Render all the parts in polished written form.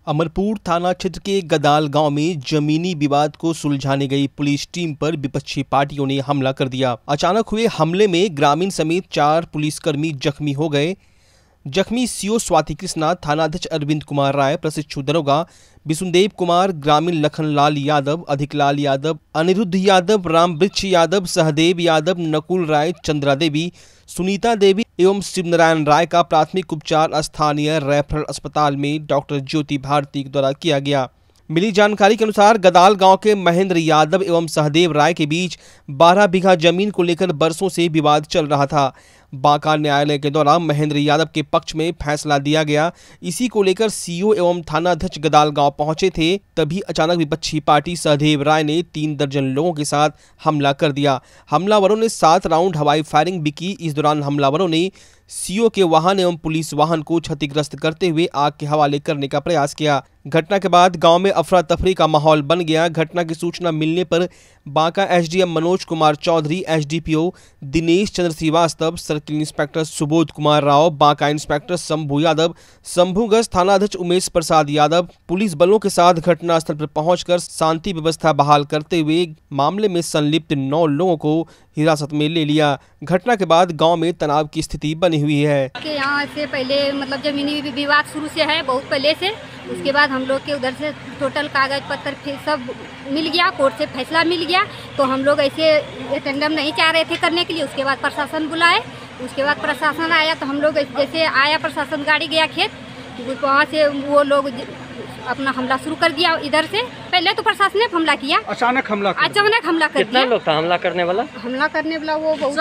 अमरपुर थाना क्षेत्र के गदाल गांव में जमीनी विवाद को सुलझाने गई पुलिस टीम पर विपक्षी पार्टियों ने हमला कर दिया। अचानक हुए हमले में ग्रामीण समेत 4 पुलिसकर्मी जख्मी हो गए। जख्मी सीओ स्वाति कृष्णा, थानाध्यक्ष अरविंद कुमार राय, प्रशिक्षु दरोगा विष्णुदेव कुमार, ग्रामीण लखनलाल यादव, अधिकलाल यादव, अनिरुद्ध यादव, रामवृक्ष यादव, सहदेव यादव, नकुल राय, चंद्रा देवी, सुनीता देवी एवं शिवनारायण राय का प्राथमिक उपचार स्थानीय रेफरल अस्पताल में डॉक्टर ज्योति भारती द्वारा किया गया। मिली जानकारी के अनुसार गदाल गांव के महेंद्र यादव एवं सहदेव राय के बीच 12 बीघा जमीन को लेकर बरसों से विवाद चल रहा था। बांका न्यायालय के द्वारा महेंद्र यादव के पक्ष में फैसला दिया गया। इसी को लेकर सीओ एवं थानाध्यक्ष गदाल गांव पहुंचे थे, तभी अचानक विपक्षी पार्टी सहदेव राय ने 3 दर्जन लोगों के साथ हमला कर दिया। हमलावरों ने 7 राउंड हवाई फायरिंग भी की। इस दौरान हमलावरों ने सीओ के वाहन एवं पुलिस वाहन को क्षतिग्रस्त करते हुए आग के हवाले करने का प्रयास किया। घटना के बाद गांव में अफरा तफरी का माहौल बन गया। घटना की सूचना मिलने पर Banka SDM Manoj Kumar Chaudhary, SDPO Dinesh Chandra Srivastava, circle inspector Subodh Kumar Rao, Banka inspector Shambhu Yadav, Shambhuganj थानाध्यक्ष उमेश प्रसाद यादव पुलिस बलों के साथ घटनास्थल पर पहुंचकर शांति व्यवस्था बहाल करते हुए मामले में संलिप्त 9 लोगों को हिरासत में ले लिया। घटना के बाद गांव में तनाव की स्थिति बनी हुई है। यहाँ से पहले मतलब जमीनी विवाद शुरू से है, बहुत पहले से। उसके बाद हम लोग के उधर से टोटल कागज पत्र फिर सब मिल गया, कोर्ट से फैसला मिल गया। तो हम लोग ऐसे अटेंडम नहीं चाह रहे थे करने के लिए। उसके बाद प्रशासन बुलाए, उसके बाद प्रशासन आया तो हम लोग जैसे आया प्रशासन गाड़ी गया खेत, वहाँ से वो लोग अपना हमला शुरू कर दिया। इधर से पहले तो प्रशासन ने हमला किया, अचानक हमला कर दिया। कितना लोग था हमला करने वाला? वो बहुत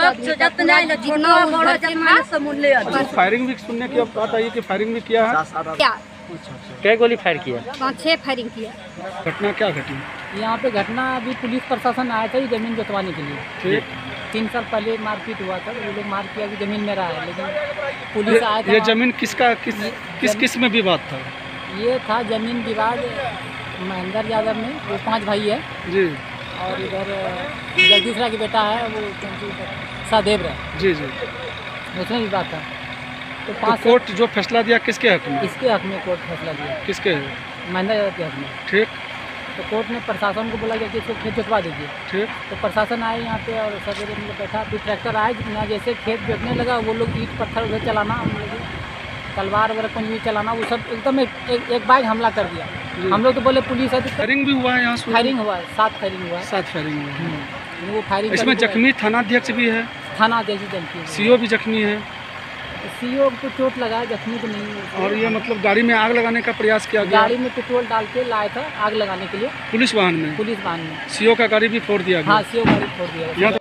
फायरिंग भी सुनने की बात आई कि फायरिंग भी किया है। क्या गोली फायर किया? 5-6 फायरिंग किया। घटना क्या घटी यहाँ पे? घटना अभी पुलिस प्रशासन आया था जमीन जोतवाने के लिए। 3 साल पहले मारपीट हुआ था, वो लोग मार किया कि जमीन मेरा है, लेकिन पुलिस आया था। ये जमीन किसका किस में विवाद था? ये था जमीन विवाद महेंद्र यादव में, वो 5 भाई है जी, और इधर जगदीश राय की बेटा है वो सहदेव राय जी, उसमें विवाद था। तो कोर्ट जो फैसला दिया किसके हक में? इसके हक में कोर्ट फैसला दिया। किसके? महेंद्र यादव के हक में। ठीक। तो कोर्ट ने प्रशासन को बोला कि इसको खेत जोतवा दीजिए। ठीक। तो प्रशासन आए यहाँ पे और सवेरे मतलब बैठा, फिर ट्रैक्टर आए, यहाँ जैसे खेत जोतने लगा वो लोग ईंट पत्थर उधर चलाना, हम लोग तलवार वगैरह कुछ भी चलाना, वो सब एकदम एक बाइक हमला कर दिया। हम लोग तो बोले पुलिस है। फायरिंग भी हुआ है यहाँ? फायरिंग हुआ है, 7 फायरिंग हुआ है। 7 फायरिंग हुआ है। वो फायरिंग इसमें जख्मी थानाध्यक्ष भी है? थानाध्यक्ष जख्मी, सीओ भी जख्मी है। सीओ को चोट लगा, जख्मी तो नहीं है। और ये मतलब गाड़ी में आग लगाने का प्रयास किया गया? गाड़ी में पेट्रोल डाल के लाया था आग लगाने के लिए। पुलिस वाहन में? पुलिस वाहन में। सीओ का गाड़ी भी फोड़ दिया गया? हाँ, सीओ गाड़ी फोड़ दिया गया।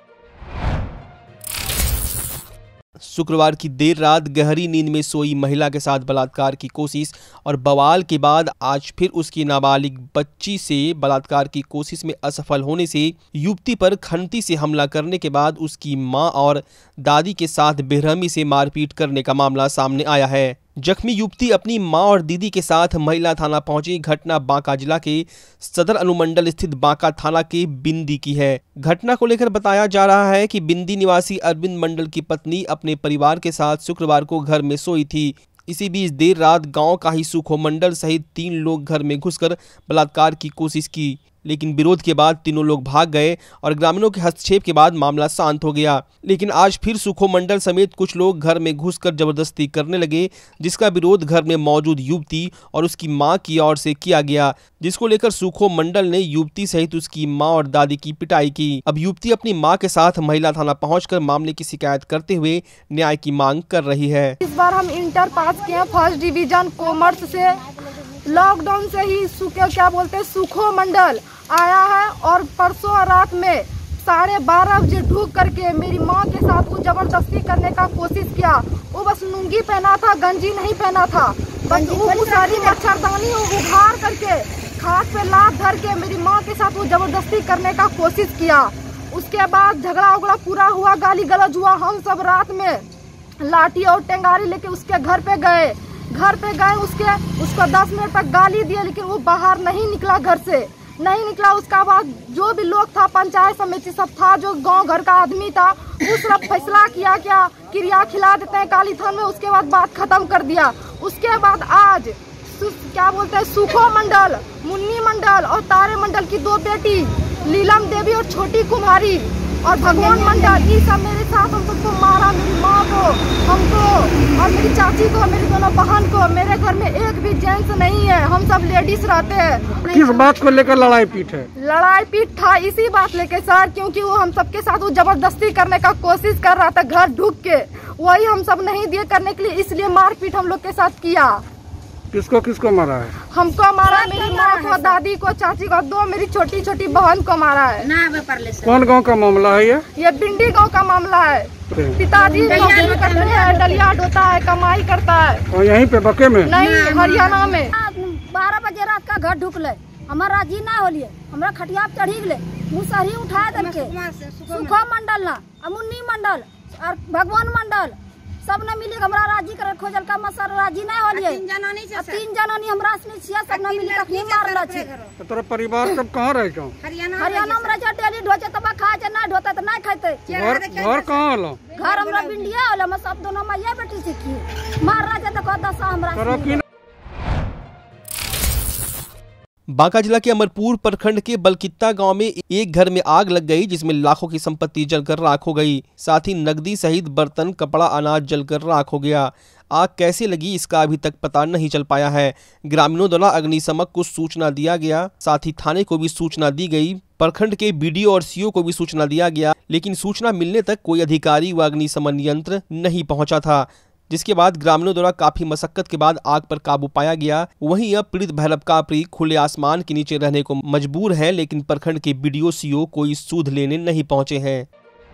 शुक्रवार की देर रात गहरी नींद में सोई महिला के साथ बलात्कार की कोशिश और बवाल के बाद आज फिर उसकी नाबालिग बच्ची से बलात्कार की कोशिश में असफल होने से युवती पर खंती से हमला करने के बाद उसकी मां और दादी के साथ बेरहमी से मारपीट करने का मामला सामने आया है। जख्मी युवती अपनी मां और दीदी के साथ महिला थाना पहुंची। घटना बांका जिला के सदर अनुमंडल स्थित बांका थाना के बिंदी की है। घटना को लेकर बताया जा रहा है कि बिंदी निवासी अरविंद मंडल की पत्नी अपने परिवार के साथ शुक्रवार को घर में सोई थी। इसी बीच देर रात गांव का ही सुखो मंडल सहित 3 लोग घर में घुसकर बलात्कार की कोशिश की, लेकिन विरोध के बाद तीनों लोग भाग गए और ग्रामीणों के हस्तक्षेप के बाद मामला शांत हो गया। लेकिन आज फिर सुखो मंडल समेत कुछ लोग घर में घुसकर जबरदस्ती करने लगे, जिसका विरोध घर में मौजूद युवती और उसकी मां की ओर से किया गया, जिसको लेकर सुखो मंडल ने युवती सहित उसकी मां और दादी की पिटाई की। अब युवती अपनी मां के साथ महिला थाना पहुंचकर मामले की शिकायत करते हुए न्याय की मांग कर रही है। इस बार हम इंटर पास किए, फर्स्ट डिवीजन कॉमर्स से। लॉकडाउन से ही सुखो मंडल आया है और परसों रात में 12:30 बजे ढूक करके मेरी माँ के साथ वो जबरदस्ती करने का कोशिश किया। वो बस लुंगी पहना था, गंजी नहीं पहना था। बस वो सारी मच्छरदानी उघाड़ करके खाट पे लात धर के मेरी माँ के साथ वो जबरदस्ती करने का कोशिश किया। उसके बाद झगड़ा उगड़ा पूरा हुआ, गाली गलौज हुआ। हम सब रात में लाठी और टेंगारी लेके उसके घर पे गए। उसको 10 मिनट तक गाली दिए, लेकिन वो बाहर नहीं निकला, घर से नहीं निकला। उसका बाद जो भी लोग था, पंचायत समिति सब था, जो गांव घर का आदमी था, वो सब फैसला किया क्या क्रिया खिला देते हैं काली थान में। उसके बाद बात खत्म कर दिया। उसके बाद आज क्या बोलते हैं सुखो मंडल, मुन्नी मंडल और तारे मंडल की 2 बेटी नीलम देवी और छोटी कुमारी और भगवान मंडल, ये सब मेरे साथ हम सबको मारा, मेरी माँ को, हमको और मेरी चाची को, मेरी दोनों बहन को। मेरे घर में एक भी जेंट्स नहीं है, हम सब लेडीज रहते हैं। किस बात को लेकर लड़ाई पीट है? लड़ाई पीट था इसी बात लेके सर, क्योंकि वो हम सबके साथ वो जबरदस्ती करने का कोशिश कर रहा था घर ढुक के, वही हम सब नहीं दिए करने के लिए, इसलिए मारपीट हम लोग के साथ किया। किसको किसको मारा है? हमको मारा, मेरी माँ को, दादी को, चाची को, 2 मेरी छोटी छोटी बहन को मारा है। कौन गांव का मामला है ये बिंडी गांव का मामला है। पिताजी नौकरी करते हैं, डलिया ढोता है, कमाई करता है। और यहीं पे बके में? नहीं, हरियाणा में। 12 बजे रात का घर ढुकले, हमारा राजी ना होलिए, हमरा खटिया पे चढ़ी गए, मुसहरी उठाए देलके, सुखो मंडल ना, मुन्नी मंडल और भगवान मंडल सब ने मिली हमरा राजी कर खोजल का मसर राजी ना होलिए। 3 जनानी हमरा से छिया, सब ने मिली रखनी मारला छी। तो तोरा परिवार सब कहां रह जाओ? हरियाणा में रह डेली ढोचे तब खाए छ, ना ढोता त ना खाते। घर कहां हलो? घर हमरा बिंडिया होला, हम सब दोनों मां ये बेटी छी की मार रहा छ त को दशा हमरा। बांका जिला के अमरपुर प्रखंड के बलकित्ता गांव में एक घर में आग लग गई, जिसमें लाखों की संपत्ति जलकर राख हो गई। साथ ही नकदी सहित बर्तन, कपड़ा, अनाज जलकर राख हो गया। आग कैसे लगी इसका अभी तक पता नहीं चल पाया है। ग्रामीणों द्वारा अग्निशमन को सूचना दिया गया, साथ ही थाने को भी सूचना दी गई। प्रखंड के बीडीओ और सीओ को भी सूचना दिया गया, लेकिन सूचना मिलने तक कोई अधिकारी व अग्निशमन यंत्र नहीं पहुंचा था, जिसके बाद ग्रामीणों द्वारा काफी मशक्कत के बाद आग पर काबू पाया गया। वहीं अब पीड़ित भैरव कापरी खुले आसमान के नीचे रहने को मजबूर है, लेकिन प्रखंड के बीडीओ सीओ कोई सूद लेने नहीं पहुंचे हैं।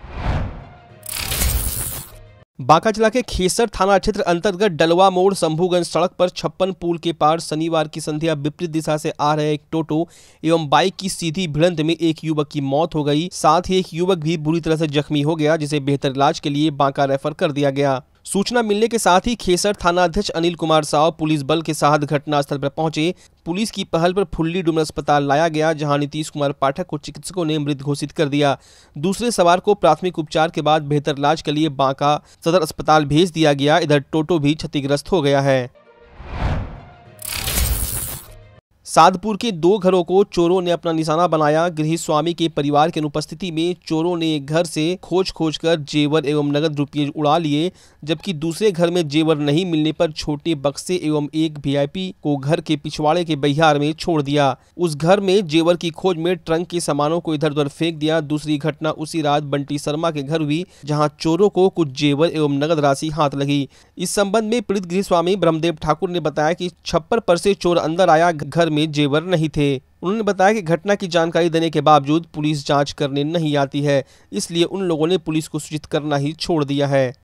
बांका जिला के खेसर थाना क्षेत्र अंतर्गत डलवा मोड़ शंभूगंज सड़क पर 56 पुल के पार शनिवार की संध्या विपरीत दिशा से आ रहे एक टोटो एवं बाइक की सीधी भिड़ंत में एक युवक की मौत हो गई। साथ ही एक युवक भी बुरी तरह से जख्मी हो गया, जिसे बेहतर इलाज के लिए बांका रेफर कर दिया गया। सूचना मिलने के साथ ही खेसर थाना अध्यक्ष अनिल कुमार साव पुलिस बल के साथ घटनास्थल पर पहुंचे। पुलिस की पहल पर फुल्ली डुमर अस्पताल लाया गया, जहां नीतीश कुमार पाठक को चिकित्सकों ने मृत घोषित कर दिया। दूसरे सवार को प्राथमिक उपचार के बाद बेहतर इलाज के लिए बांका सदर अस्पताल भेज दिया गया। इधर टोटो भी क्षतिग्रस्त हो गया है। सादपुर के 2 घरों को चोरों ने अपना निशाना बनाया। गृह स्वामी के परिवार की अनुपस्थिति में चोरों ने एक घर से खोज कर जेवर एवं नगद रुपये उड़ा लिए, जबकि दूसरे घर में जेवर नहीं मिलने पर छोटे बक्से एवं एक वीआईपी को घर के पिछवाड़े के बहियार में छोड़ दिया। उस घर में जेवर की खोज में ट्रंक के सामानों को इधर उधर फेंक दिया। दूसरी घटना उसी रात बंटी शर्मा के घर हुई, जहाँ चोरों को कुछ जेवर एवं नगद राशि हाथ लगी। इस संबंध में पीड़ित गृह स्वामी ब्रह्मदेव ठाकुर ने बताया कि छप्पर पर से चोर अंदर आया, घर में जेवर नहीं थे। उन्होंने बताया कि घटना की जानकारी देने के बावजूद पुलिस जांच करने नहीं आती है, इसलिए उन लोगों ने पुलिस को सूचित करना ही छोड़ दिया है।